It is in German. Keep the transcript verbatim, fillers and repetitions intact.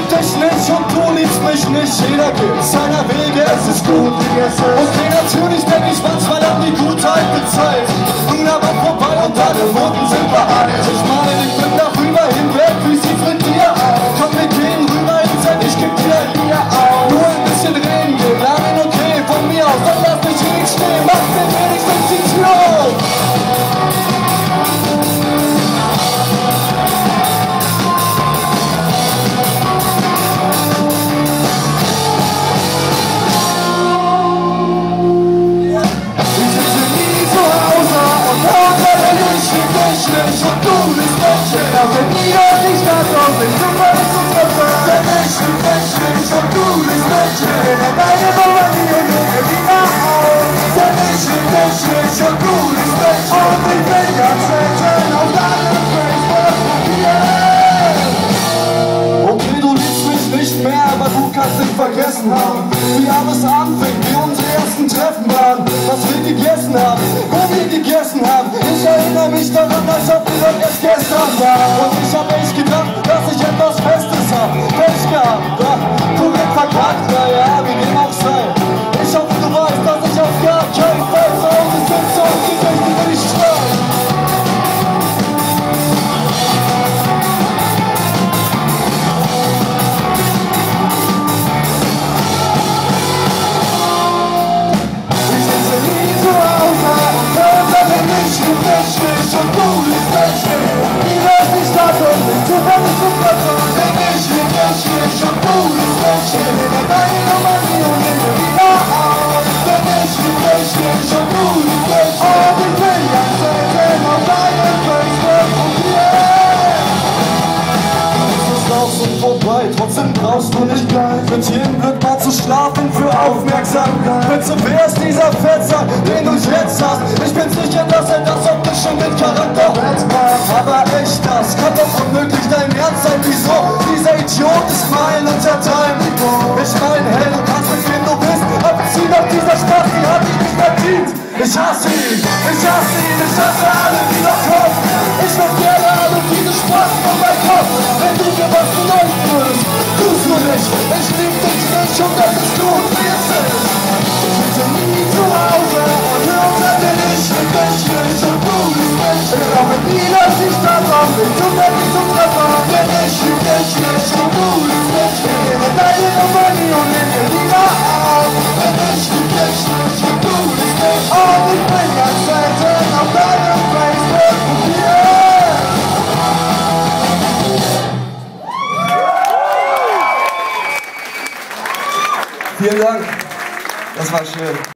dich nicht und du liebst mich nicht. Jeder geht seiner Wege, es ist gut, wie es ist. Okay, natürlich denk ich manchmal an die gute alte Zeit. Nun aber vorbei und alle Wunden sind behandelt. Ich meine den Blick darüber hinweg, wie sieht's mit dir aus? Komm, wir gehen rüber ins End, ich geb dir ein Bier auf. Nur ein bisschen reden geht, lange okay von mir aus. Dann lass mich hier nicht stehen, mach mir wenigstens die Tür auf. Und du bist Menschen, auch wenn jeder dich da drauf ist, du weißt uns was sagt. Der Mensch liebt Menschen, und du bist Menschen, denn deine Mauer die und Dinge wieder auf. Der Mensch liebt Menschen, und du bist Menschen, und ich will ganz selten auf deinem Facebook-Profil. Okay, du liebst mich nicht mehr, aber du kannst nicht vergessen haben, wie alles anfing, wie unsere ersten Treffen waren, was wir gegessen haben, wo wir gegessen haben. Ich erinnere mich daran, als ob wir doch erst gestern waren. Und ich hab echt gedacht, dass ich etwas Festes hab. Pech gehabt, ja, korrekt verkackt, naja, wie dem auch sei. Ich hoffe, du weißt, dass ich auf gar keinen Fall zu Hause sitze und die Nächte will ich schreien. Und du liebst Menschen, die lässt dich da und nicht zu fertig zu platzen. Denn ich lieb dich nicht und du liebst Menschen, denn deine Nummer die und Dinge wieder auf. Denn ich lieb dich nicht und du liebst Menschen, und ich will ganz selten auf deinem Facebook-Profil. Es ist aus und vorbei, trotzdem brauchst du nicht gleich mit jedem Glück mal zu schlafen für Aufmerksamkeit. Bitte, wer ist dieser Fetzer, den du jetzt hast? Ich bin sicher, dass er das optische mit Charakter macht. Aber echt, das kann doch unmöglich dein Ernst sein. Wieso? Dieser Idiot ist mein Unterteil. Ich mein, hey, du kannst mit wem du bist, aber zieh doch dieser Spaß, die hat dich nicht verdient. Ich hasse ihn, ich hasse ihn, ich hasse alle, die noch kommen. Ich will gerne alle diese Spaß von meinem Kopf. Wenn du mir was bedeuten würdest, tust du nicht. Ich lieb dich nicht und das ist gut, wie es ist. Ich sitze nie zu Hause und höre dir nicht mit Menschen und du bist Menschen. Ich glaube nie, dass ich da drauf bin, du bist nicht zum Treffer. Denn ich lieb dich nicht und du bist Menschen. Denn deine Nummer nie und Dinge wieder auf. Denn ich lieb dich nicht und du bist Menschen. Und ich bin ganz selten auf deinem Facebook-Profil. Vielen Dank, das war schön.